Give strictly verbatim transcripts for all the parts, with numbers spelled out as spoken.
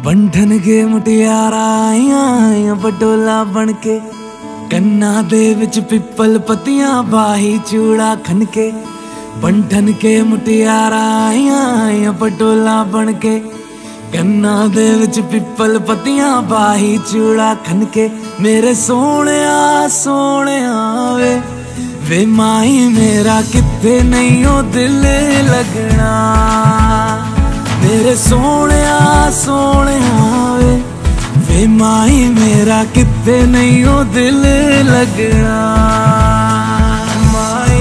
बंधन के मुटियारा आइया बटोला बनके, कन्ना दे विच पिपल पतियां बाही चूड़ा खनके। बंधन के मुटियारा आइया बटोला बनके, कन्ना दे विच पिपल पतियां बाही चूड़ा खनके। मेरे सोने सोने वे वे माई मेरा किथे नहीं ओ दिल लगना। मेरे सोने सोने वे वे माई मेरा किथे नहीं ओ दिल लगना। माई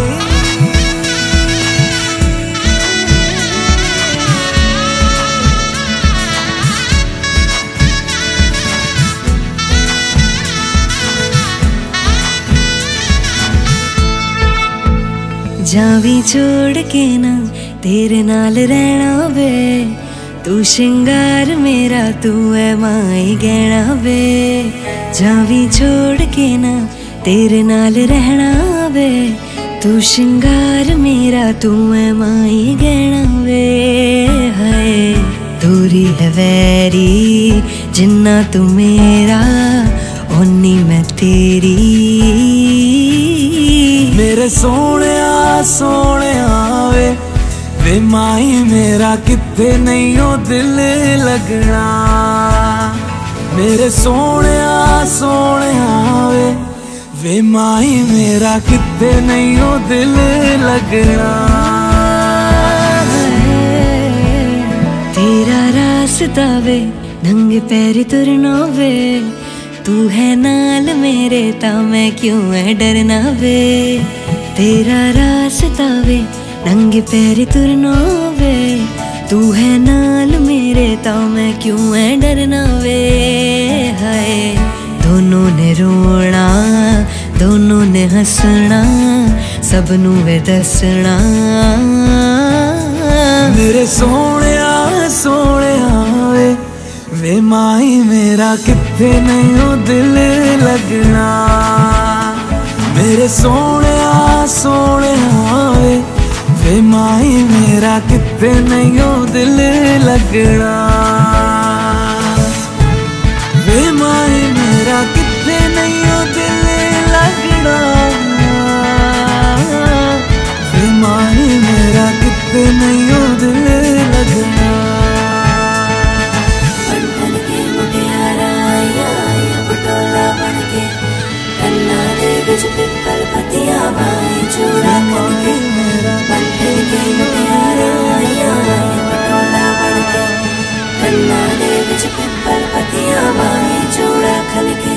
जावी छोड़ के ना तेरे नाल रहना वे, तू श्रृंगार मेरा तू है माई गहना वे। जावी छोड़ के ना तेरे नाल रहना वे, तू श्रृंगार मेरा तू है माई गहना वे। हाय दूरी है वैरी जिन्ना तू मेरा ओनी मैं तेरी। मेरे सोने सोने वे वे माई मेरा किथे नहीं ओ दिल लगना। मेरे सोने सोने वे वे माई मेरा किथे नहीं ओ दिल लगना। तेरा रास्ता वे नंगे पैर तुरना वे, तू है नाल मेरे ता मैं क्यों है डरना वे। तेरा रास्ता वे नंगे पैर तुरना वे, तू है नाल मेरे ता मैं क्यों है डरना वे। हाय दोनों ने रोना दोनों ने हंसना सबनू वे दसना। मेरे सोने सोने वे वे माई मेरा किथे नहीं ओ दिल लगना। मेरे सोने सोने वे वे माई मेरा किथे नहीं ओ दिल लगना। वे माई मेरा किथे नहीं ओ दिल लगना। वे माई मेरा किथे नहीं ओ दिल लगना। बंधन के मुटियारा आया बटोला बनके, कन्ना दे विच पिपल पतियां बाही चूड़ा खनके। बंधन के मुटियारा आया बटोला बनके, कन्ना दे विच पिपल पतियां बाही चूड़ा खनके।